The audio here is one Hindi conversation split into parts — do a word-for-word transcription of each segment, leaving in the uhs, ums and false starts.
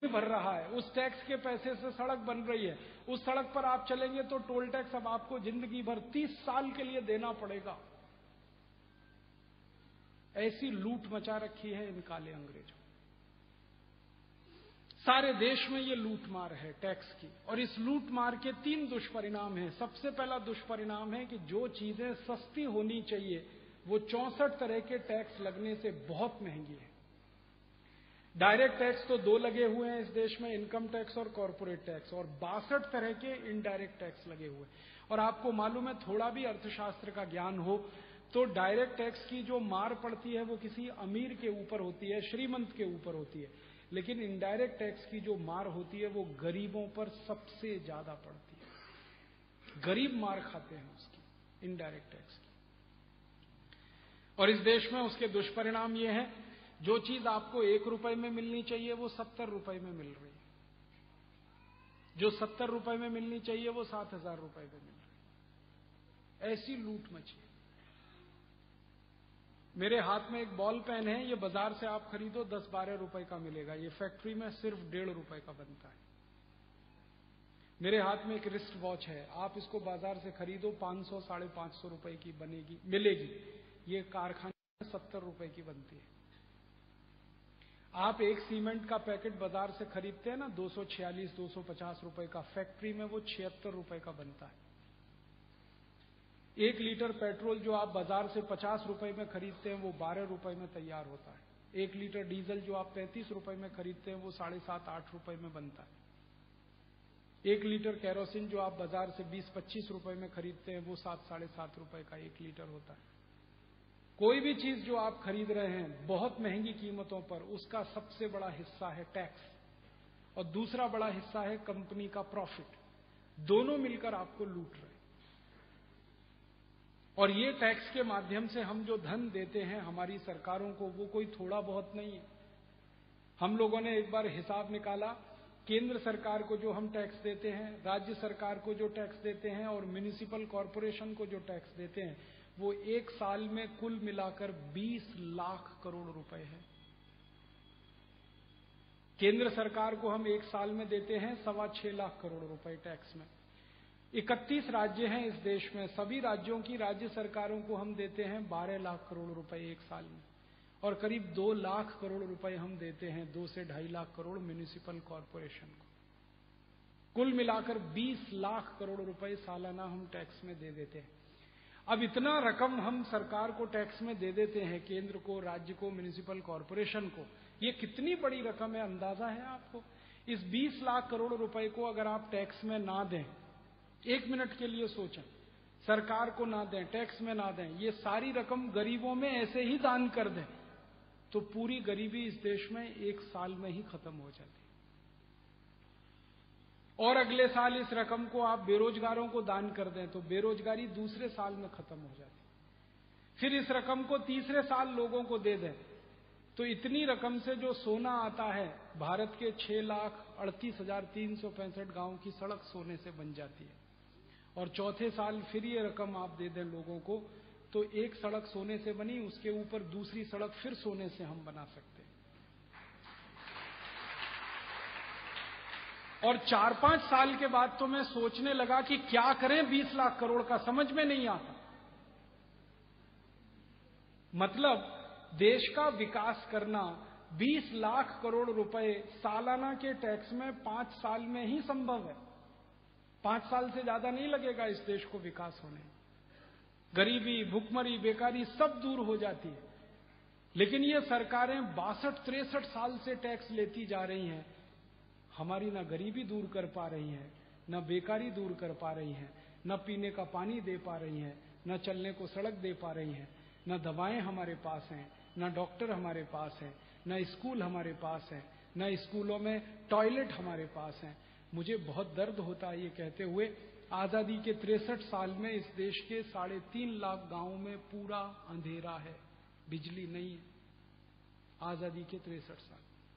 भर रहा है, उस टैक्स के पैसे से सड़क बन रही है, उस सड़क पर आप चलेंगे तो टोल टैक्स अब आपको जिंदगी भर तीस साल के लिए देना पड़ेगा। ऐसी लूट मचा रखी है इन काले अंग्रेजों। सारे देश में ये लूट मार है टैक्स की, और इस लूट मार के तीन दुष्परिणाम हैं। सबसे पहला दुष्परिणाम है कि जो चीजें सस्ती होनी चाहिए वो चौसठ तरह के टैक्स लगने से बहुत महंगी है। डायरेक्ट टैक्स तो दो लगे हुए हैं इस देश में, इनकम टैक्स और कॉर्पोरेट टैक्स, और बासठ तरह के इनडायरेक्ट टैक्स लगे हुए हैं। और आपको मालूम है, थोड़ा भी अर्थशास्त्र का ज्ञान हो तो डायरेक्ट टैक्स की जो मार पड़ती है वो किसी अमीर के ऊपर होती है, श्रीमंत के ऊपर होती है, लेकिन इनडायरेक्ट टैक्स की जो मार होती है वो गरीबों पर सबसे ज्यादा पड़ती है। गरीब मार खाते हैं उसकी, इनडायरेक्ट टैक्स की। और इस देश में उसके दुष्परिणाम ये हैं, जो चीज आपको एक रुपए में मिलनी चाहिए वो सत्तर रुपए में मिल रही है, जो सत्तर रुपए में मिलनी चाहिए वो सात हजार रुपए में मिल रही है। ऐसी लूट मची। मेरे हाथ में एक बॉल पेन है, ये बाजार से आप खरीदो दस बारह रुपए का मिलेगा, ये फैक्ट्री में सिर्फ डेढ़ रुपए का बनता है। मेरे हाथ में एक रिस्ट वॉच है, आप इसको बाजार से खरीदो पांच सौ साढ़े पांच सौ रुपए की बनेगी मिलेगी, ये कारखाने में सत्तर रुपए की बनती है। आप एक सीमेंट का पैकेट बाजार से खरीदते हैं ना दो सौ छियालीस दो सौ पचास रुपए का, फैक्ट्री में वो छिहत्तर रुपए का बनता है। एक लीटर पेट्रोल जो आप बाजार से पचास रुपए में खरीदते हैं वो बारह रुपए में तैयार होता है। एक लीटर डीजल जो आप पैंतीस रुपए में खरीदते हैं वो साढ़े सात आठ रुपए में बनता है। एक लीटर केरोसिन जो आप बाजार से बीस पच्चीस रुपए में खरीदते हैं वो सात साढ़े सात रुपए का एक लीटर होता है। कोई भी चीज जो आप खरीद रहे हैं बहुत महंगी कीमतों पर, उसका सबसे बड़ा हिस्सा है टैक्स, और दूसरा बड़ा हिस्सा है कंपनी का प्रॉफिट। दोनों मिलकर आपको लूट रहे हैं। और ये टैक्स के माध्यम से हम जो धन देते हैं हमारी सरकारों को, वो कोई थोड़ा बहुत नहीं है। हम लोगों ने एक बार हिसाब निकाला, केंद्र सरकार को जो हम टैक्स देते हैं, राज्य सरकार को जो टैक्स देते हैं, और म्युनिसिपल कॉरपोरेशन को जो टैक्स देते हैं, वो एक साल में कुल मिलाकर बीस लाख करोड़ रुपए है। केंद्र सरकार को हम एक साल में देते हैं सवा छह लाख करोड़ रुपए टैक्स में। इकतीस राज्य हैं इस देश में, सभी राज्यों की राज्य सरकारों को हम देते हैं बारह लाख करोड़ रुपए एक साल में, और करीब दो लाख करोड़ रुपए हम देते हैं, दो से ढाई लाख करोड़ म्युनिसिपल कॉरपोरेशन को। कुल मिलाकर बीस लाख करोड़ रुपए सालाना हम टैक्स में दे देते हैं। अब इतना रकम हम सरकार को टैक्स में दे देते हैं, केंद्र को, राज्य को, म्युनिसिपल कॉरपोरेशन को। ये कितनी बड़ी रकम है, अंदाजा है आपको? इस बीस लाख करोड़ रुपए को अगर आप टैक्स में ना दें, एक मिनट के लिए सोचें, सरकार को ना दें, टैक्स में ना दें, ये सारी रकम गरीबों में ऐसे ही दान कर दें, तो पूरी गरीबी इस देश में एक साल में ही खत्म हो जाती। और अगले साल इस रकम को आप बेरोजगारों को दान कर दें तो बेरोजगारी दूसरे साल में खत्म हो जाती। फिर इस रकम को तीसरे साल लोगों को दे दें तो इतनी रकम से जो सोना आता है, भारत के छह लाख अड़तीस हजार तीन सौ पैंसठ गांव की सड़क सोने से बन जाती है। और चौथे साल फिर ये रकम आप दे दें लोगों को, तो एक सड़क सोने से बनी, उसके ऊपर दूसरी सड़क फिर सोने से हम बना सकते हैं। और चार पांच साल के बाद तो मैं सोचने लगा कि क्या करें बीस लाख करोड़ का, समझ में नहीं आता। मतलब देश का विकास करना बीस लाख करोड़ रुपए सालाना के टैक्स में पांच साल में ही संभव है। पांच साल से ज्यादा नहीं लगेगा इस देश को विकास होने। गरीबी, भुखमरी, बेकारी सब दूर हो जाती है। लेकिन ये सरकारें बासठ तिरसठ साल से टैक्स लेती जा रही हैं, हमारी ना गरीबी दूर कर पा रही हैं, न बेकारी दूर कर पा रही हैं, न पीने का पानी दे पा रही हैं, न चलने को सड़क दे पा रही हैं, न दवाएं हमारे पास हैं, न डॉक्टर हमारे पास हैं, न स्कूल हमारे पास हैं, न स्कूलों में टॉयलेट हमारे पास हैं। मुझे बहुत दर्द होता है ये कहते हुए, आजादी के तिरसठ साल में इस देश के साढ़े तीन लाख गांवों में पूरा अंधेरा है, बिजली नहीं है। आजादी के तिरसठ साल,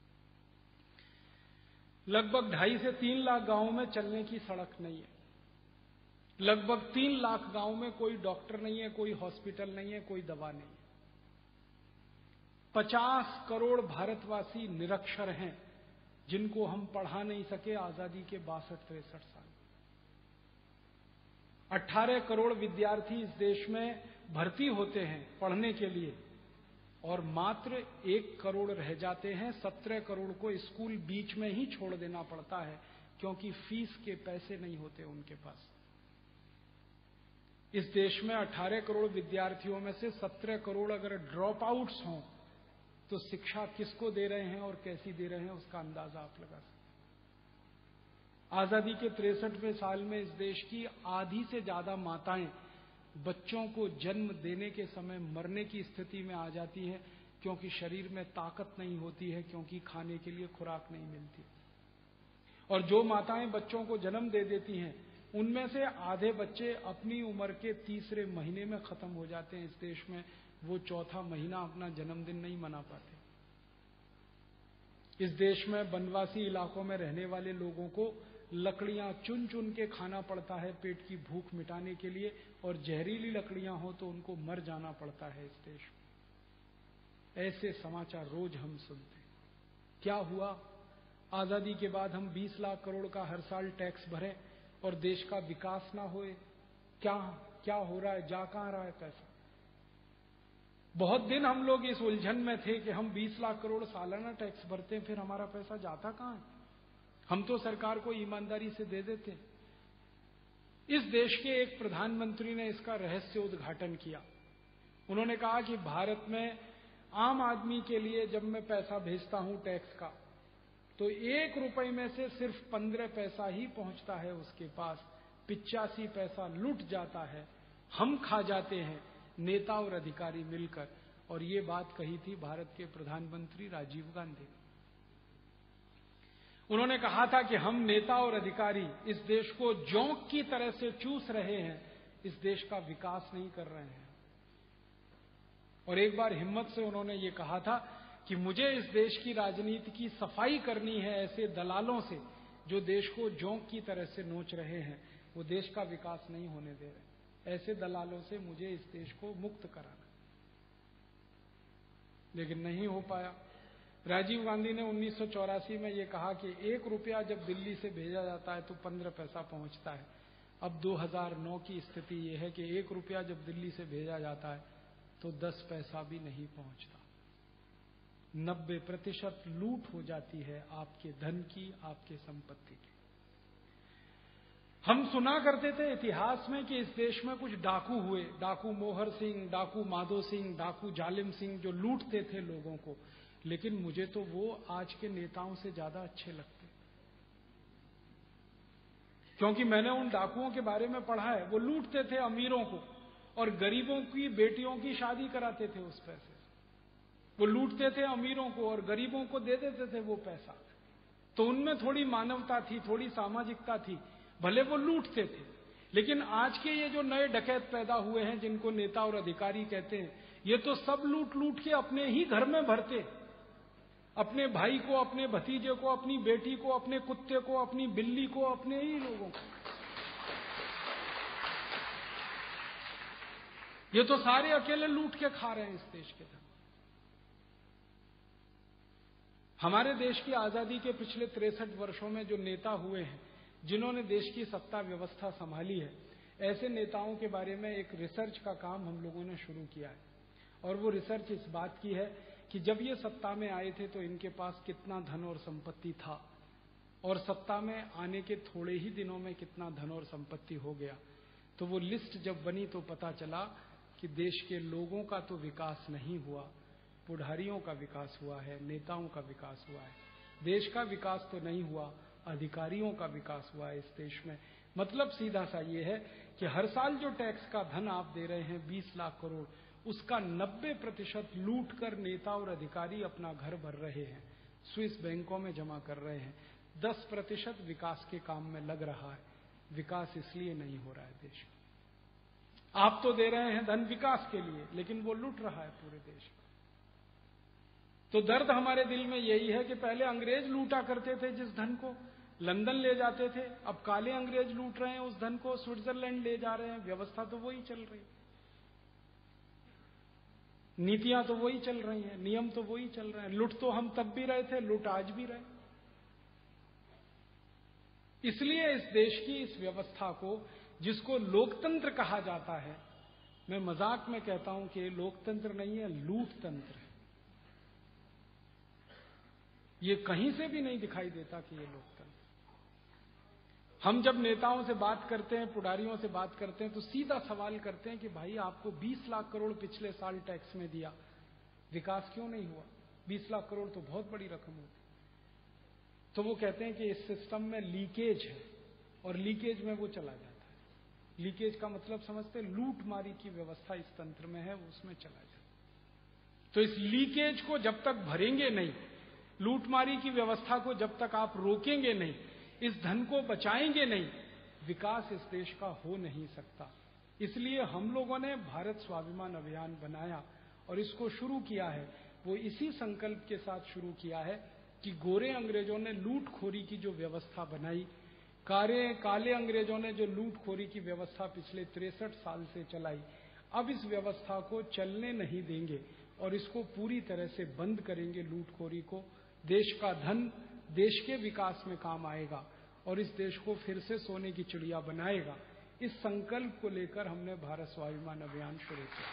लगभग ढाई से तीन लाख गांवों में चलने की सड़क नहीं है। लगभग तीन लाख गांवों में कोई डॉक्टर नहीं है, कोई हॉस्पिटल नहीं है, कोई दवा नहीं है। पचास करोड़ भारतवासी निरक्षर हैं। जिनको हम पढ़ा नहीं सके आजादी के बासठ तिरसठ साल। अठारह करोड़ विद्यार्थी इस देश में भर्ती होते हैं पढ़ने के लिए और मात्र एक करोड़ रह जाते हैं। सत्रह करोड़ को स्कूल बीच में ही छोड़ देना पड़ता है क्योंकि फीस के पैसे नहीं होते उनके पास। इस देश में अठारह करोड़ विद्यार्थियों में से सत्रह करोड़ अगर ड्रॉप आउट्स हों तो शिक्षा किसको दे रहे हैं और कैसी दे रहे हैं उसका अंदाजा आप लगा सकते। आजादी के तिरसठवें साल में इस देश की आधी से ज्यादा माताएं बच्चों को जन्म देने के समय मरने की स्थिति में आ जाती हैं क्योंकि शरीर में ताकत नहीं होती है, क्योंकि खाने के लिए खुराक नहीं मिलती। और जो माताएं बच्चों को जन्म दे देती हैं उनमें से आधे बच्चे अपनी उम्र के तीसरे महीने में खत्म हो जाते हैं। इस देश में वो चौथा महीना अपना जन्मदिन नहीं मना पाते। इस देश में वनवासी इलाकों में रहने वाले लोगों को लकड़ियां चुन चुन के खाना पड़ता है पेट की भूख मिटाने के लिए, और जहरीली लकड़ियां हो तो उनको मर जाना पड़ता है इस देश में। ऐसे समाचार रोज हम सुनते हैं। क्या हुआ? आजादी के बाद हम बीस लाख करोड़ का हर साल टैक्स भरें और देश का विकास ना होए। क्या क्या हो रहा है? जा कहां रहा है पैसा? बहुत दिन हम लोग इस उलझन में थे कि हम बीस लाख करोड़ सालाना टैक्स भरते हैं, फिर हमारा पैसा जाता कहां है? हम तो सरकार को ईमानदारी से दे देते हैं। इस देश के एक प्रधानमंत्री ने इसका रहस्य उद्घाटन किया। उन्होंने कहा कि भारत में आम आदमी के लिए जब मैं पैसा भेजता हूं टैक्स का, तो एक रुपए में से सिर्फ पंद्रह पैसा ही पहुंचता है उसके पास, पिचासी पैसा लुट जाता है, हम खा जाते हैं, नेता और अधिकारी मिलकर। और ये बात कही थी भारत के प्रधानमंत्री राजीव गांधी। उन्होंने कहा था कि हम नेता और अधिकारी इस देश को जोंक की तरह से चूस रहे हैं, इस देश का विकास नहीं कर रहे हैं। और एक बार हिम्मत से उन्होंने ये कहा था कि मुझे इस देश की राजनीति की सफाई करनी है ऐसे दलालों से जो देश को जोंक की तरह से नोच रहे हैं, वो देश का विकास नहीं होने दे रहे। ऐसे दलालों से मुझे इस देश को मुक्त कराना। लेकिन नहीं हो पाया। राजीव गांधी ने उन्नीस सौ चौरासी में ये कहा कि एक रुपया जब दिल्ली से भेजा जाता है तो पंद्रह पैसा पहुंचता है। अब दो हज़ार नौ की स्थिति ये है कि एक रुपया जब दिल्ली से भेजा जाता है तो दस पैसा भी नहीं पहुंचता। नब्बे प्रतिशत लूट हो जाती है आपके धन की, आपके संपत्ति की। हम सुना करते थे इतिहास में कि इस देश में कुछ डाकू हुए, डाकू मोहर सिंह, डाकू माधो सिंह, डाकू जालिम सिंह, जो लूटते थे लोगों को। लेकिन मुझे तो वो आज के नेताओं से ज्यादा अच्छे लगते, क्योंकि मैंने उन डाकुओं के बारे में पढ़ा है। वो लूटते थे अमीरों को और गरीबों की बेटियों की शादी कराते थे उस पैसे से। वो लूटते थे अमीरों को और गरीबों को दे देते थे वो पैसा। तो उनमें थोड़ी मानवता थी, थोड़ी सामाजिकता थी। भले वो लूटते थे, लेकिन आज के ये जो नए डकैत पैदा हुए हैं जिनको नेता और अधिकारी कहते हैं, ये तो सब लूट लूट के अपने ही घर में भरते, अपने भाई को, अपने भतीजे को, अपनी बेटी को, अपने कुत्ते को, अपनी बिल्ली को, अपने ही लोगों को। ये तो सारे अकेले लूट के खा रहे हैं इस देश के धन। हमारे देश की आजादी के पिछले तिरसठ वर्षों में जो नेता हुए हैं, जिन्होंने देश की सत्ता व्यवस्था संभाली है, ऐसे नेताओं के बारे में एक रिसर्च का काम हम लोगों ने शुरू किया है। और वो रिसर्च इस बात की है कि जब ये सत्ता में आए थे तो इनके पास कितना धन और संपत्ति था, और सत्ता में आने के थोड़े ही दिनों में कितना धन और संपत्ति हो गया। तो वो लिस्ट जब बनी तो पता चला कि देश के लोगों का तो विकास नहीं हुआ, पुढ़ारियों का विकास हुआ है, नेताओं का विकास हुआ है। देश का विकास तो नहीं हुआ, अधिकारियों का विकास हुआ है इस देश में। मतलब सीधा सा ये है कि हर साल जो टैक्स का धन आप दे रहे हैं बीस लाख करोड़, उसका नब्बे प्रतिशत लूट कर नेता और अधिकारी अपना घर भर रहे हैं, स्विस बैंकों में जमा कर रहे हैं। दस प्रतिशत विकास के काम में लग रहा है। विकास इसलिए नहीं हो रहा है देश में। आप तो दे रहे हैं धन विकास के लिए, लेकिन वो लूट रहा है पूरे देश में। तो दर्द हमारे दिल में यही है कि पहले अंग्रेज लूटा करते थे जिस धन को, लंदन ले जाते थे। अब काले अंग्रेज लूट रहे हैं उस धन को, स्विट्जरलैंड ले जा रहे हैं। व्यवस्था तो वही चल रही है, नीतियां तो वही चल रही हैं, नियम तो वही चल रहे हैं। लूट तो हम तब भी रहे थे, लूट आज भी रहे। इसलिए इस देश की इस व्यवस्था को, जिसको लोकतंत्र कहा जाता है, मैं मजाक में कहता हूं कि लोकतंत्र नहीं है, लूट तंत्र है। ये कहीं से भी नहीं दिखाई देता कि ये लोकतंत्र। हम जब नेताओं से बात करते हैं, पुडारियों से बात करते हैं, तो सीधा सवाल करते हैं कि भाई आपको बीस लाख करोड़ पिछले साल टैक्स में दिया, विकास क्यों नहीं हुआ? बीस लाख करोड़ तो बहुत बड़ी रकम होती। तो वो कहते हैं कि इस सिस्टम में लीकेज है, और लीकेज में वो चला जाता है। लीकेज का मतलब समझते, लूट मारी की व्यवस्था इस तंत्र में है, वो उसमें चला जाता है। तो इस लीकेज को जब तक भरेंगे नहीं, लूटमारी की व्यवस्था को जब तक आप रोकेंगे नहीं, इस धन को बचाएंगे नहीं, विकास इस देश का हो नहीं सकता। इसलिए हम लोगों ने भारत स्वाभिमान अभियान बनाया और इसको शुरू किया है। वो इसी संकल्प के साथ शुरू किया है कि गोरे अंग्रेजों ने लूटखोरी की जो व्यवस्था बनाई, कारे काले अंग्रेजों ने जो लूटखोरी की व्यवस्था पिछले तिरसठ साल से चलाई, अब इस व्यवस्था को चलने नहीं देंगे और इसको पूरी तरह से बंद करेंगे। लूटखोरी को, देश का धन देश के विकास में काम आएगा और इस देश को फिर से सोने की चिड़िया बनाएगा। इस संकल्प को लेकर हमने भारत स्वाभिमान अभियान शुरू किया।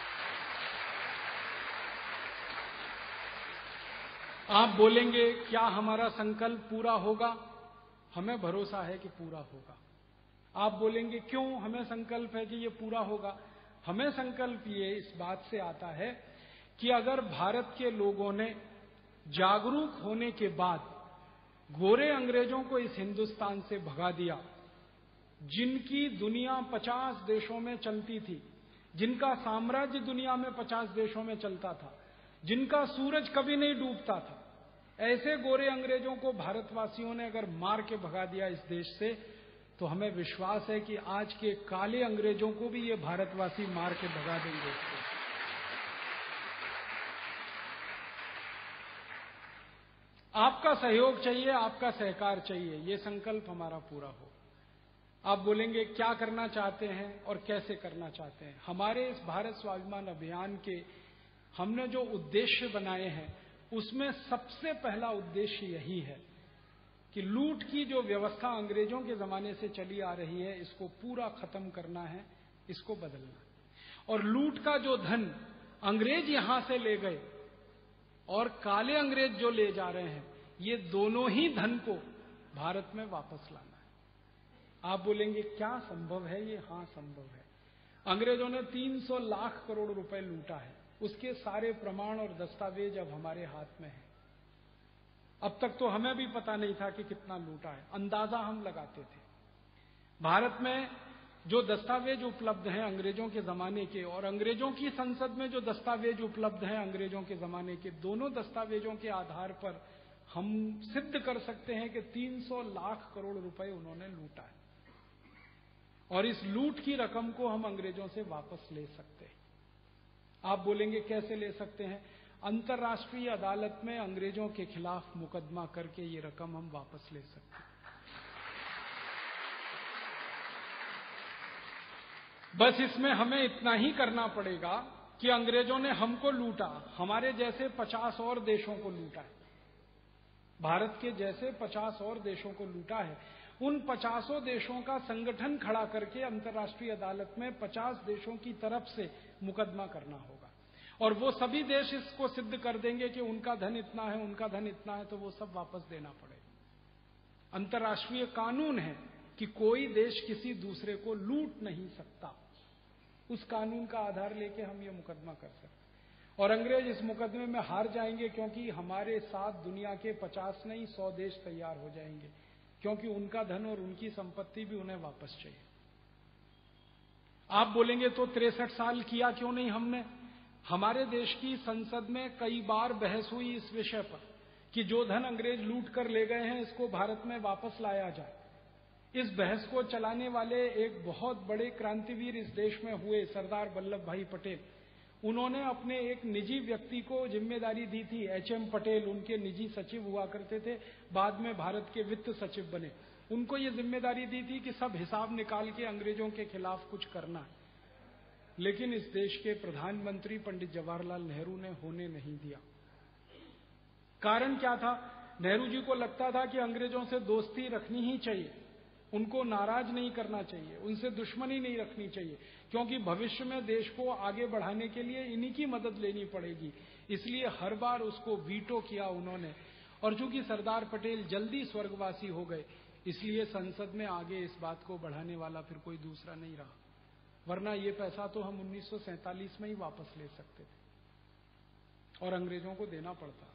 आप बोलेंगे क्या हमारा संकल्प पूरा होगा? हमें भरोसा है कि पूरा होगा। आप बोलेंगे क्यों हमें संकल्प है कि ये पूरा होगा? हमें संकल्प ये इस बात से आता है कि अगर भारत के लोगों ने जागरूक होने के बाद गोरे अंग्रेजों को इस हिंदुस्तान से भगा दिया, जिनकी दुनिया पचास देशों में चलती थी, जिनका साम्राज्य दुनिया में पचास देशों में चलता था, जिनका सूरज कभी नहीं डूबता था, ऐसे गोरे अंग्रेजों को भारतवासियों ने अगर मार के भगा दिया इस देश से, तो हमें विश्वास है कि आज के काले अंग्रेजों को भी ये भारतवासी मार के भगा देंगे इसको। आपका सहयोग चाहिए, आपका सहकार चाहिए, ये संकल्प हमारा पूरा हो। आप बोलेंगे क्या करना चाहते हैं और कैसे करना चाहते हैं? हमारे इस भारत स्वाभिमान अभियान के हमने जो उद्देश्य बनाए हैं, उसमें सबसे पहला उद्देश्य यही है कि लूट की जो व्यवस्था अंग्रेजों के जमाने से चली आ रही है, इसको पूरा खत्म करना है, इसको बदलना है। और लूट का जो धन अंग्रेज यहां से ले गए और काले अंग्रेज जो ले जा रहे हैं, ये दोनों ही धन को भारत में वापस लाना है। आप बोलेंगे क्या संभव है ये? हां, संभव है। अंग्रेजों ने तीन सौ लाख करोड़ रुपए लूटा है, उसके सारे प्रमाण और दस्तावेज अब हमारे हाथ में है। अब तक तो हमें भी पता नहीं था कि कितना लूटा है, अंदाजा हम लगाते थे। भारत में जो दस्तावेज उपलब्ध हैं अंग्रेजों के जमाने के, और अंग्रेजों की संसद में जो दस्तावेज उपलब्ध हैं अंग्रेजों के जमाने के, दोनों दस्तावेजों के आधार पर हम सिद्ध कर सकते हैं कि तीन सौ लाख करोड़ रुपए उन्होंने लूटा है। और इस लूट की रकम को हम अंग्रेजों से वापस ले सकते हैं। आप बोलेंगे कैसे ले सकते हैं? अंतर्राष्ट्रीय अदालत में अंग्रेजों के खिलाफ मुकदमा करके ये रकम हम वापस ले सकते हैं। बस इसमें हमें इतना ही करना पड़ेगा कि अंग्रेजों ने हमको लूटा, हमारे जैसे पचास और देशों को लूटा है, भारत के जैसे पचास और देशों को लूटा है। उन पचासों देशों का संगठन खड़ा करके अंतर्राष्ट्रीय अदालत में पचास देशों की तरफ से मुकदमा करना होगा, और वो सभी देश इसको सिद्ध कर देंगे कि उनका धन इतना है, उनका धन इतना है, तो वो सब वापस देना पड़ेगा। अंतर्राष्ट्रीय कानून है कि कोई देश किसी दूसरे को लूट नहीं सकता। उस कानून का आधार लेके हम ये मुकदमा कर सकते हैं। और अंग्रेज इस मुकदमे में हार जाएंगे, क्योंकि हमारे साथ दुनिया के पचास नहीं सौ देश तैयार हो जाएंगे, क्योंकि उनका धन और उनकी संपत्ति भी उन्हें वापस चाहिए। आप बोलेंगे तो तिरसठ साल किया क्यों नहीं हमने? हमारे देश की संसद में कई बार बहस हुई इस विषय पर कि जो धन अंग्रेज लूट कर ले गए हैं, इसको भारत में वापस लाया जाए। इस बहस को चलाने वाले एक बहुत बड़े क्रांतिवीर इस देश में हुए, सरदार वल्लभ भाई पटेल। उन्होंने अपने एक निजी व्यक्ति को जिम्मेदारी दी थी, एच एम पटेल, उनके निजी सचिव हुआ करते थे, बाद में भारत के वित्त सचिव बने। उनको ये जिम्मेदारी दी थी कि सब हिसाब निकाल के अंग्रेजों के खिलाफ कुछ करना है। लेकिन इस देश के प्रधानमंत्री पंडित जवाहरलाल नेहरू ने होने नहीं दिया। कारण क्या था? नेहरू जी को लगता था कि अंग्रेजों से दोस्ती रखनी ही चाहिए, उनको नाराज नहीं करना चाहिए, उनसे दुश्मनी नहीं रखनी चाहिए, क्योंकि भविष्य में देश को आगे बढ़ाने के लिए इन्हीं की मदद लेनी पड़ेगी। इसलिए हर बार उसको वीटो किया उन्होंने। और चूंकि सरदार पटेल जल्दी स्वर्गवासी हो गए, इसलिए संसद में आगे इस बात को बढ़ाने वाला फिर कोई दूसरा नहीं रहा, वरना ये पैसा तो हम उन्नीस सौ सैंतालीस में ही वापस ले सकते थे और अंग्रेजों को देना पड़ता।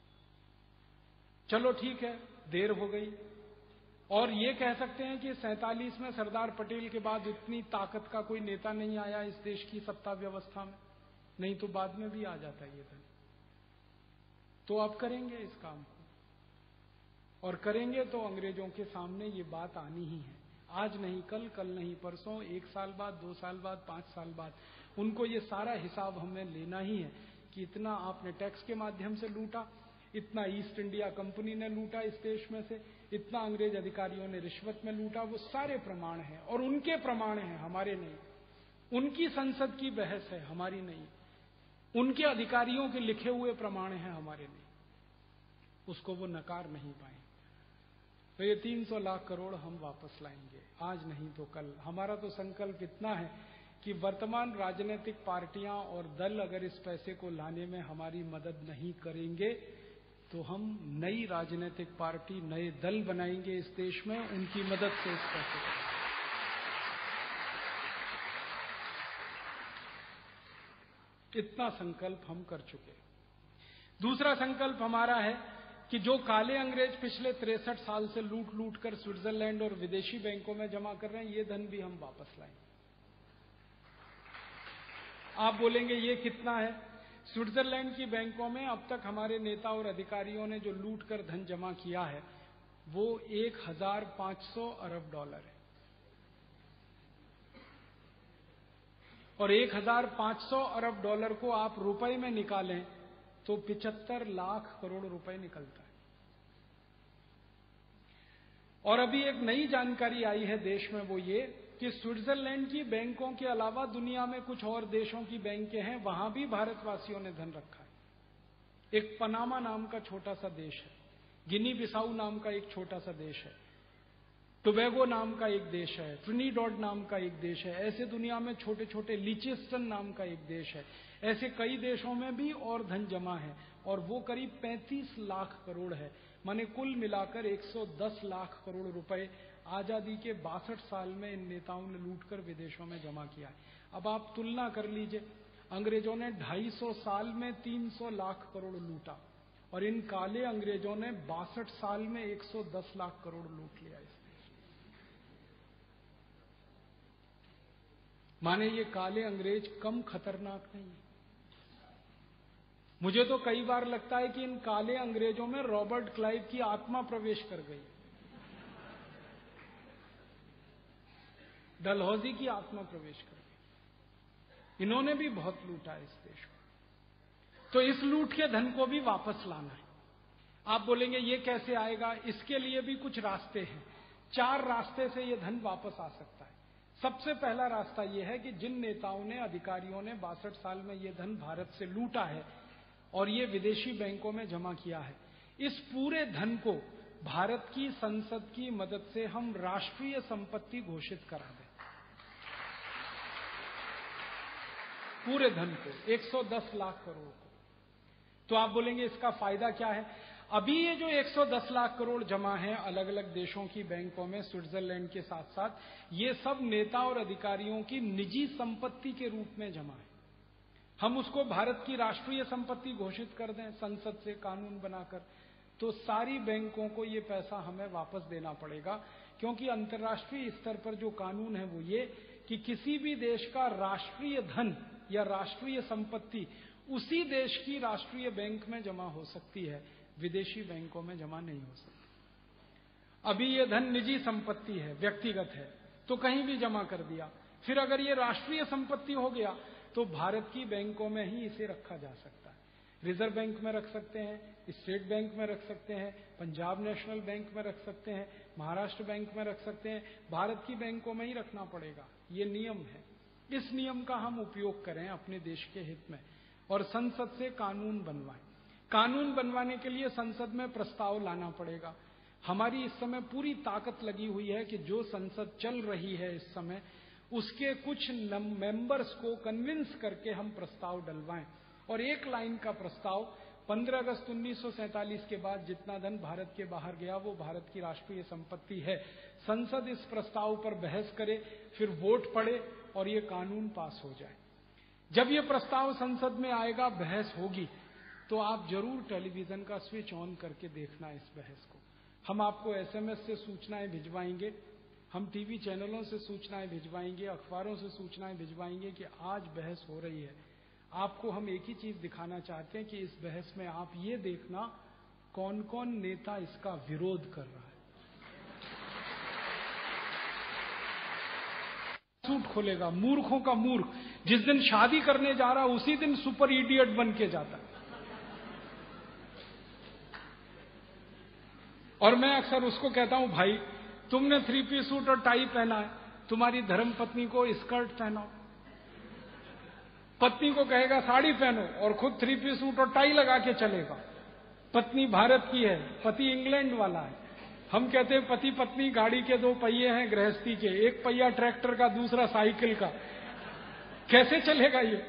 चलो ठीक है, देर हो गई। और ये कह सकते हैं कि सैंतालीस में सरदार पटेल के बाद इतनी ताकत का कोई नेता नहीं आया इस देश की सत्ता व्यवस्था में, नहीं तो बाद में भी आ जाता ये धन। तो अब करेंगे इस काम को, और करेंगे तो अंग्रेजों के सामने ये बात आनी ही है। आज नहीं कल, कल नहीं परसों, एक साल बाद, दो साल बाद, पांच साल बाद उनको ये सारा हिसाब हमें लेना ही है कि इतना आपने टैक्स के माध्यम से लूटा, इतना ईस्ट इंडिया कंपनी ने लूटा इस देश में से, इतना अंग्रेज अधिकारियों ने रिश्वत में लूटा। वो सारे प्रमाण हैं और उनके प्रमाण हैं, हमारे नहीं। उनकी संसद की बहस है, हमारी नहीं। उनके अधिकारियों के लिखे हुए प्रमाण हैं, हमारे नहीं। उसको वो नकार नहीं पाए। तो ये तीन सौ लाख करोड़ हम वापस लाएंगे, आज नहीं तो कल। हमारा तो संकल्प इतना है कि वर्तमान राजनीतिक पार्टियां और दल अगर इस पैसे को लाने में हमारी मदद नहीं करेंगे तो हम नई राजनीतिक पार्टी, नए दल बनाएंगे इस देश में, उनकी मदद से इस पैसे को। इतना संकल्प हम कर चुके। दूसरा संकल्प हमारा है कि जो काले अंग्रेज पिछले तिरसठ साल से लूट लूट कर स्विट्जरलैंड और विदेशी बैंकों में जमा कर रहे हैं, ये धन भी हम वापस लाएंगे। आप बोलेंगे ये कितना है? स्विट्जरलैंड की बैंकों में अब तक हमारे नेता और अधिकारियों ने जो लूट कर धन जमा किया है वो एक हजार पांच सौ अरब डॉलर है, और एक हजार पांच सौ अरब डॉलर को आप रुपए में निकालें तो पिचहत्तर लाख करोड़ रुपए निकलता है। और अभी एक नई जानकारी आई है देश में, वो ये कि स्विट्जरलैंड की बैंकों के अलावा दुनिया में कुछ और देशों की बैंकें हैं, वहां भी भारतवासियों ने धन रखा है। एक पनामा नाम का छोटा सा देश है, गिनी बिसाऊ नाम का एक छोटा सा देश है, टोबैगो नाम का एक देश है, ट्रिनिडॉड नाम का एक देश है, ऐसे दुनिया में छोटे छोटे, लिचेस्टन नाम का एक देश है, ऐसे कई देशों में भी और धन जमा है, और वो करीब पैंतीस लाख करोड़ है। माने कुल मिलाकर एक सौ दस लाख करोड़ रुपए आजादी के बासठ साल में इन नेताओं ने लूटकर विदेशों में जमा किया है। अब आप तुलना कर लीजिए, अंग्रेजों ने ढाई सौ साल में तीन सौ लाख करोड़ लूटा, और इन काले अंग्रेजों ने बासठ साल में एक सौ दस लाख करोड़ लूट लिया इस देश। माने ये काले अंग्रेज कम खतरनाक नहीं है। मुझे तो कई बार लगता है कि इन काले अंग्रेजों में रॉबर्ट क्लाइव की आत्मा प्रवेश कर गई, डलहौजी की आत्मा प्रवेश कर गई। इन्होंने भी बहुत लूटा इस देश को, तो इस लूट के धन को भी वापस लाना है। आप बोलेंगे ये कैसे आएगा? इसके लिए भी कुछ रास्ते हैं। चार रास्ते से ये धन वापस आ सकता है। सबसे पहला रास्ता यह है कि जिन नेताओं ने, अधिकारियों ने बासठ साल में ये धन भारत से लूटा है और ये विदेशी बैंकों में जमा किया है, इस पूरे धन को भारत की संसद की मदद से हम राष्ट्रीय संपत्ति घोषित करा दें। पूरे धन को, एक सौ दस लाख करोड़ को। तो आप बोलेंगे इसका फायदा क्या है? अभी ये जो एक सौ दस लाख करोड़ जमा है अलग अलग देशों की बैंकों में, स्विट्जरलैंड के साथ साथ, ये सब नेता और अधिकारियों की निजी संपत्ति के रूप में जमा है। हम उसको भारत की राष्ट्रीय संपत्ति घोषित कर दें संसद से कानून बनाकर, तो सारी बैंकों को ये पैसा हमें वापस देना पड़ेगा, क्योंकि अंतर्राष्ट्रीय स्तर पर जो कानून है वो ये कि किसी भी देश का राष्ट्रीय धन या राष्ट्रीय संपत्ति उसी देश की राष्ट्रीय बैंक में जमा हो सकती है, विदेशी बैंकों में जमा नहीं हो सकती। अभी ये धन निजी संपत्ति है, व्यक्तिगत है, तो कहीं भी जमा कर दिया। फिर अगर ये राष्ट्रीय संपत्ति हो गया तो भारत की बैंकों में ही इसे रखा जा सकता है। रिजर्व बैंक में रख सकते हैं, स्टेट बैंक में रख सकते हैं, पंजाब नेशनल बैंक में रख सकते हैं, महाराष्ट्र बैंक में रख सकते हैं, भारत की बैंकों में ही रखना पड़ेगा। ये नियम है। इस नियम का हम उपयोग करें अपने देश के हित में और संसद से कानून बनवाएं। कानून बनवाने के लिए संसद में प्रस्ताव लाना पड़ेगा। हमारी इस समय पूरी ताकत लगी हुई है कि जो संसद चल रही है इस समय, उसके कुछ मेंबर्स को कन्विंस करके हम प्रस्ताव डलवाएं। और एक लाइन का प्रस्ताव, पंद्रह अगस्त उन्नीस सौ सैंतालीस के बाद जितना धन भारत के बाहर गया वो भारत की राष्ट्रीय संपत्ति है। संसद इस प्रस्ताव पर बहस करे, फिर वोट पड़े और ये कानून पास हो जाए। जब ये प्रस्ताव संसद में आएगा, बहस होगी, तो आप जरूर टेलीविजन का स्विच ऑन करके देखना इस बहस को। हम आपको एसएमएस से सूचनाएं भिजवाएंगे, हम टीवी चैनलों से सूचनाएं भिजवाएंगे, अखबारों से सूचनाएं भिजवाएंगे कि आज बहस हो रही है। आपको हम एक ही चीज दिखाना चाहते हैं कि इस बहस में आप ये देखना कौन कौन नेता इसका विरोध कर रहा है। सूट खोलेगा, मूर्खों का मूर्ख। जिस दिन शादी करने जा रहा उसी दिन सुपर इडियट बन के जाता है। और मैं अक्सर उसको कहता हूं, भाई तुमने थ्री पीस सूट और टाई पहना है, तुम्हारी धर्मपत्नी को स्कर्ट पहनाओ। पत्नी को कहेगा साड़ी पहनो और खुद थ्री पीस सूट और टाई लगा के चलेगा। पत्नी भारत की है, पति इंग्लैंड वाला है। हम कहते हैं पति पत्नी गाड़ी के दो पहिए हैं गृहस्थी के, एक पहिया ट्रैक्टर का, दूसरा साइकिल का। कैसे चलेगा ये?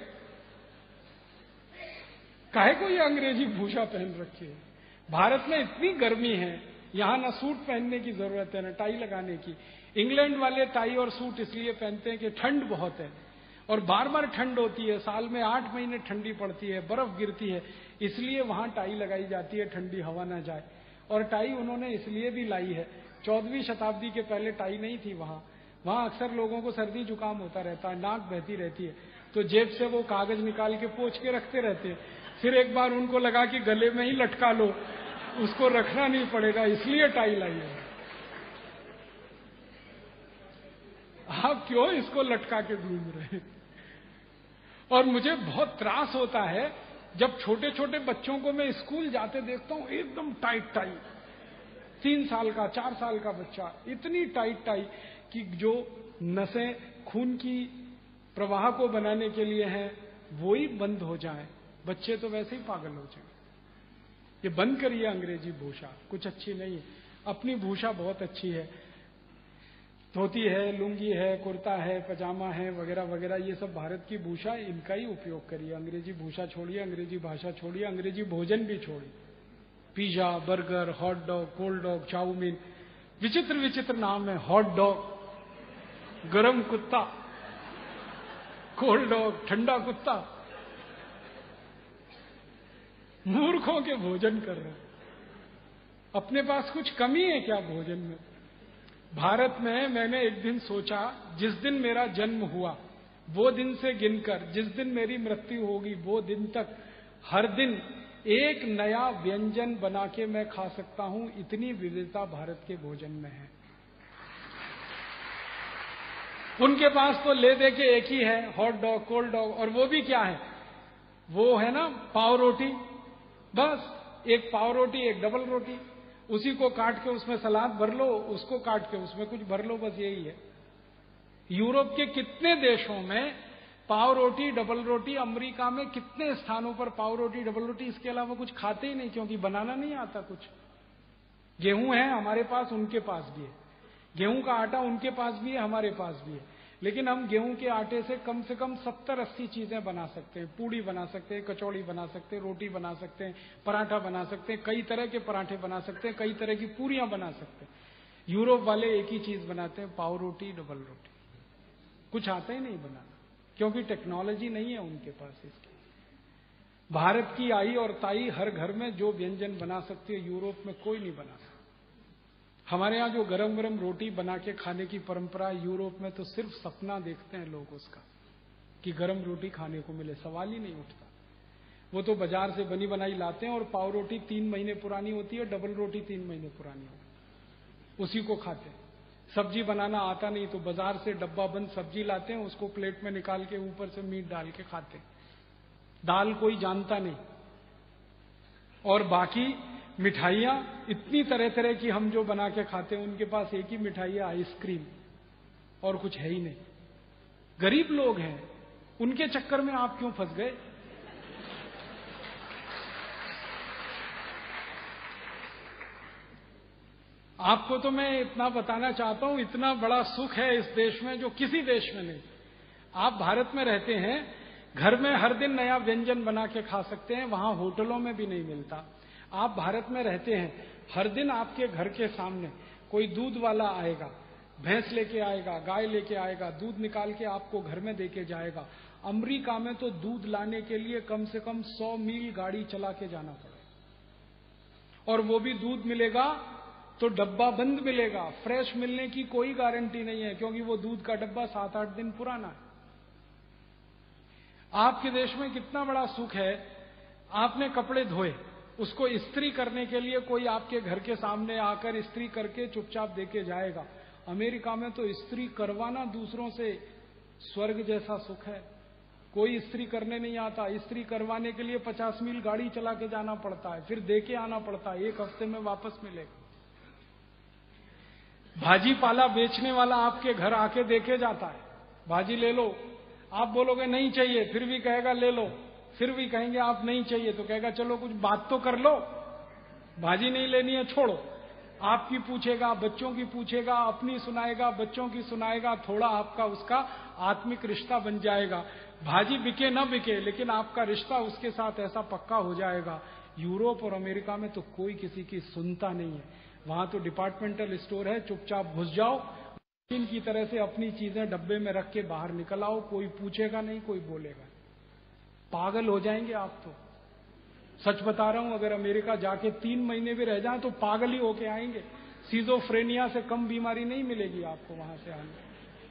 काहे को ये अंग्रेजी भूषा पहन रखी है? भारत में इतनी गर्मी है, यहां ना सूट पहनने की जरूरत है ना टाई लगाने की। इंग्लैंड वाले टाई और सूट इसलिए पहनते हैं कि ठंड बहुत है और बार बार ठंड होती है, साल में आठ महीने ठंडी पड़ती है, बर्फ गिरती है, इसलिए वहां टाई लगाई जाती है, ठंडी हवा ना जाए। और टाई उन्होंने इसलिए भी लाई है, चौदहवीं शताब्दी के पहले टाई नहीं थी वहां। वहां अक्सर लोगों को सर्दी जुकाम होता रहता है, नाक बहती रहती है, तो जेब से वो कागज निकाल के पोंछ के रखते रहते हैं। फिर एक बार उनको लगा कि गले में ही लटका लो, उसको रखना नहीं पड़ेगा, इसलिए टाई लाई है। आप क्यों इसको लटका के घूम रहे हैं? और मुझे बहुत त्रास होता है जब छोटे छोटे बच्चों को मैं स्कूल जाते देखता हूं, एकदम टाइट टाई, तीन साल का चार साल का बच्चा, इतनी टाइट टाई कि जो नसें खून की प्रवाह को बनाने के लिए हैं वो ही बंद हो जाए। बच्चे तो वैसे ही पागल हो जाए। ये बंद करिए अंग्रेजी भूषा, कुछ अच्छी नहीं है। अपनी भूषा बहुत अच्छी है, धोती है, लुंगी है, कुर्ता है, पजामा है, वगैरह वगैरह, ये सब भारत की भूषा, इनका ही उपयोग करिए। अंग्रेजी भूषा छोड़िए, अंग्रेजी भाषा छोड़िए, अंग्रेजी भोजन भी छोड़िए। Pizza, burger, hot dog, cold dog, chow mein, विचित्र विचित्र नाम है। हॉट डॉग, गरम कुत्ता, कोल्ड डॉग, ठंडा कुत्ता। मूर्खों के भोजन कर रहे हैं। अपने पास कुछ कमी है क्या भोजन में? भारत में मैंने एक दिन सोचा, जिस दिन मेरा जन्म हुआ वो दिन से गिनकर जिस दिन मेरी मृत्यु होगी वो दिन तक हर दिन एक नया व्यंजन बना के मैं खा सकता हूं। इतनी विविधता भारत के भोजन में है। उनके पास तो ले दे के एक ही है, हॉट डॉग, कोल्ड डॉग, और वो भी क्या है, वो है ना पाव रोटी। बस एक पाव रोटी, एक डबल रोटी, उसी को काट के उसमें सलाद भर लो, उसको काट के उसमें कुछ भर लो, बस यही है। यूरोप के कितने देशों में पाव रोटी, डबल रोटी, अमेरिका में कितने स्थानों पर पाव रोटी, डबल रोटी, इसके अलावा कुछ खाते ही नहीं, क्योंकि बनाना नहीं आता कुछ। गेहूं है हमारे पास, उनके पास भी है। गेहूं का आटा उनके पास भी है, हमारे पास भी है। लेकिन हम गेहूं के आटे से कम से कम सत्तर अस्सी चीजें बना सकते हैं। पूड़ी बना सकते हैं, कचौड़ी बना सकते हैं, रोटी बना सकते हैं, पराठा बना सकते हैं, कई तरह के पराठे बना सकते हैं, कई तरह की पूरियां बना सकते हैं। यूरोप वाले एक ही चीज बनाते हैं, पाव रोटी, डबल रोटी। कुछ आता ही नहीं बनाना, क्योंकि टेक्नोलॉजी नहीं है उनके पास इसकी। भारत की आई और ताई हर घर में जो व्यंजन बना सकती है, यूरोप में कोई नहीं बना सकता। हमारे यहां जो गरम गरम रोटी बना के खाने की परंपरा, यूरोप में तो सिर्फ सपना देखते हैं लोग उसका, कि गरम रोटी खाने को मिले, सवाल ही नहीं उठता। वो तो बाजार से बनी बनाई लाते हैं, और पाव रोटी तीन महीने पुरानी होती है, डबल रोटी तीन महीने पुरानी होती है, उसी को खाते हैं। सब्जी बनाना आता नहीं तो बाजार से डब्बा बंद सब्जी लाते हैं, उसको प्लेट में निकाल के ऊपर से मीट डाल के खाते हैं। दाल कोई जानता नहीं। और बाकी मिठाइयां इतनी तरह तरह की हम जो बना के खाते हैं, उनके पास एक ही मिठाई है, आइसक्रीम, और कुछ है ही नहीं। गरीब लोग हैं, उनके चक्कर में आप क्यों फंस गए? आपको तो मैं इतना बताना चाहता हूं, इतना बड़ा सुख है इस देश में जो किसी देश में नहीं। आप भारत में रहते हैं, घर में हर दिन नया व्यंजन बना के खा सकते हैं, वहां होटलों में भी नहीं मिलता। आप भारत में रहते हैं, हर दिन आपके घर के सामने कोई दूध वाला आएगा, भैंस लेके आएगा, गाय लेके आएगा, दूध निकाल के आपको घर में देके जाएगा। अमेरिका में तो दूध लाने के लिए कम से कम सौ मील गाड़ी चला के जाना पड़े, और वो भी दूध मिलेगा तो डब्बा बंद मिलेगा। फ्रेश मिलने की कोई गारंटी नहीं है, क्योंकि वो दूध का डब्बा सात आठ दिन पुराना है। आपके देश में कितना बड़ा सुख है, आपने कपड़े धोए, उसको इस्त्री करने के लिए कोई आपके घर के सामने आकर इस्त्री करके चुपचाप देके जाएगा। अमेरिका में तो इस्त्री करवाना दूसरों से स्वर्ग जैसा सुख है। कोई इस्त्री करने नहीं आता, इस्त्री करवाने के लिए पचास मील गाड़ी चला के जाना पड़ता है, फिर देके आना पड़ता है, एक हफ्ते में वापस मिलेगा। भाजी पाला बेचने वाला आपके घर आके देके जाता है, भाजी ले लो, आप बोलोगे नहीं चाहिए, फिर भी कहेगा ले लो, फिर भी कहेंगे आप नहीं चाहिए, तो कहेगा चलो कुछ बात तो कर लो, भाजी नहीं लेनी है छोड़ो। आपकी पूछेगा, बच्चों की पूछेगा, अपनी सुनाएगा, बच्चों की सुनाएगा, थोड़ा आपका उसका आत्मिक रिश्ता बन जाएगा। भाजी बिके न बिके, लेकिन आपका रिश्ता उसके साथ ऐसा पक्का हो जाएगा। यूरोप और अमेरिका में तो कोई किसी की सुनता नहीं है, वहां तो डिपार्टमेंटल स्टोर है, चुपचाप घुस जाओ, मशीन की तरह से अपनी चीजें डब्बे में रख के बाहर निकल आओ, कोई पूछेगा नहीं, कोई बोलेगा। पागल हो जाएंगे आप तो, सच बता रहा हूं। अगर अमेरिका जाके तीन महीने भी रह जाए तो पागल ही होके आएंगे। सिजोफ्रेनिया से कम बीमारी नहीं मिलेगी आपको वहां से आने।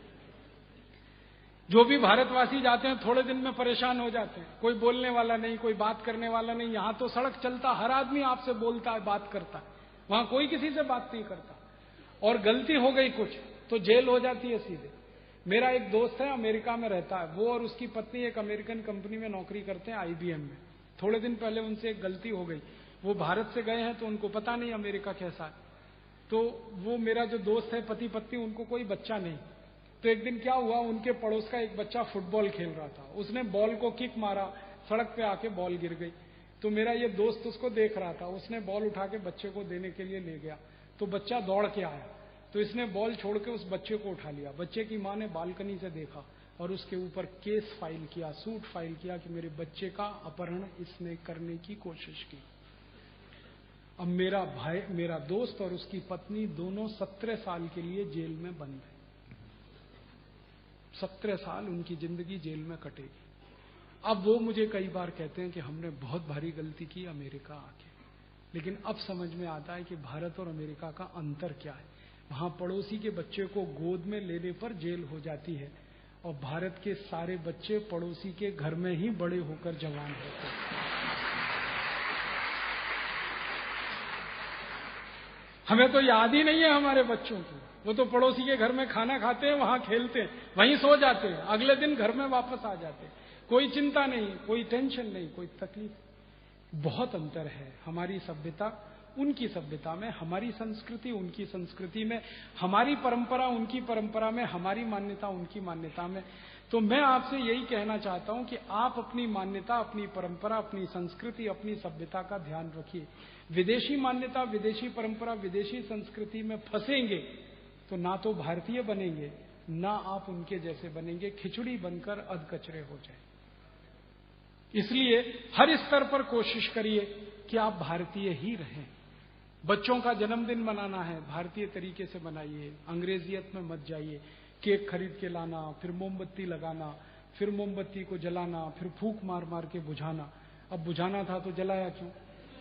जो भी भारतवासी जाते हैं थोड़े दिन में परेशान हो जाते हैं, कोई बोलने वाला नहीं, कोई बात करने वाला नहीं। यहां तो सड़क चलता, हर आदमी आपसे बोलता है, बात करता है, वहां कोई किसी से बात नहीं करता। और गलती हो गई कुछ तो जेल हो जाती है सीधे। मेरा एक दोस्त है, अमेरिका में रहता है, वो और उसकी पत्नी एक अमेरिकन कंपनी में नौकरी करते हैं, आईबीएम में। थोड़े दिन पहले उनसे एक गलती हो गई, वो भारत से गए हैं तो उनको पता नहीं अमेरिका कैसा है। तो वो मेरा जो दोस्त है, पति पत्नी, उनको कोई बच्चा नहीं। तो एक दिन क्या हुआ, उनके पड़ोस का एक बच्चा फुटबॉल खेल रहा था, उसने बॉल को किक मारा, सड़क पे आके बॉल गिर गई। तो मेरा ये दोस्त उसको देख रहा था, उसने बॉल उठा के बच्चे को देने के लिए ले गया, तो बच्चा दौड़ के आया, तो इसने बॉल छोड़ के उस बच्चे को उठा लिया। बच्चे की मां ने बालकनी से देखा और उसके ऊपर केस फाइल किया, सूट फाइल किया कि मेरे बच्चे का अपहरण इसने करने की कोशिश की। अब मेरा भाई, मेरा दोस्त और उसकी पत्नी दोनों सत्रह साल के लिए जेल में बंद है। सत्रह साल उनकी जिंदगी जेल में कटेगी। अब वो मुझे कई बार कहते हैं कि हमने बहुत भारी गलती की अमेरिका आके, लेकिन अब समझ में आता है कि भारत और अमेरिका का अंतर क्या है। वहां पड़ोसी के बच्चे को गोद में लेने पर जेल हो जाती है, और भारत के सारे बच्चे पड़ोसी के घर में ही बड़े होकर जवान होते हैं। हमें तो याद ही नहीं है हमारे बच्चों की, वो तो पड़ोसी के घर में खाना खाते हैं, वहां खेलते हैं, वहीं सो जाते हैं, अगले दिन घर में वापस आ जाते हैं। कोई चिंता नहीं, कोई टेंशन नहीं, कोई तकलीफ। बहुत अंतर है हमारी सभ्यता उनकी सभ्यता में, हमारी संस्कृति उनकी संस्कृति में, हमारी परंपरा उनकी परंपरा में, हमारी मान्यता उनकी मान्यता में। तो मैं आपसे यही कहना चाहता हूं कि आप अपनी मान्यता, अपनी परंपरा, अपनी संस्कृति, अपनी सभ्यता का ध्यान रखिए। विदेशी मान्यता, विदेशी परंपरा, विदेशी संस्कृति में फंसेंगे तो ना तो भारतीय बनेंगे, ना आप उनके जैसे बनेंगे, खिचड़ी बनकर अधकचरे हो जाए। इसलिए हर स्तर पर कोशिश करिए कि आप भारतीय ही रहें। बच्चों का जन्मदिन मनाना है, भारतीय तरीके से मनाइए, अंग्रेजियत में मत जाइए। केक खरीद के लाना, फिर मोमबत्ती लगाना, फिर मोमबत्ती को जलाना, फिर फूंक मार मार के बुझाना। अब बुझाना था तो जलाया क्यों?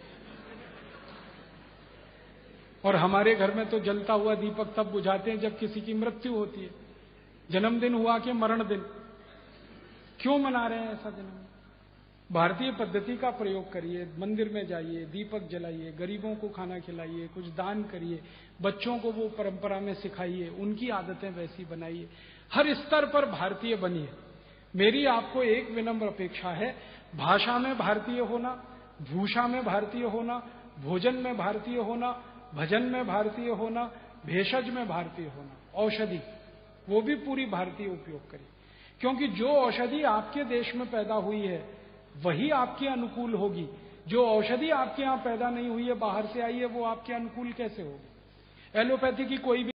और हमारे घर में तो जलता हुआ दीपक तब बुझाते हैं जब किसी की मृत्यु होती है। जन्मदिन हुआ कि मरण दिन, क्यों मना रहे हैं ऐसा जन्मदिन? भारतीय पद्धति का प्रयोग करिए, मंदिर में जाइए, दीपक जलाइए, गरीबों को खाना खिलाइए, कुछ दान करिए, बच्चों को वो परंपरा में सिखाइए, उनकी आदतें वैसी बनाइए। हर स्तर पर भारतीय बनिए। मेरी आपको एक विनम्र अपेक्षा है, भाषा में भारतीय होना, भूषा में भारतीय होना, भोजन में भारतीय होना, भजन में भारतीय होना, भेषज में भारतीय होना, औषधि वो भी पूरी भारतीय उपयोग करिए। क्योंकि जो औषधि आपके देश में पैदा हुई है वही आपके अनुकूल होगी। जो औषधि आपके यहां पैदा नहीं हुई है, बाहर से आई है, वो आपके अनुकूल कैसे होगी? एलोपैथी की कोई भी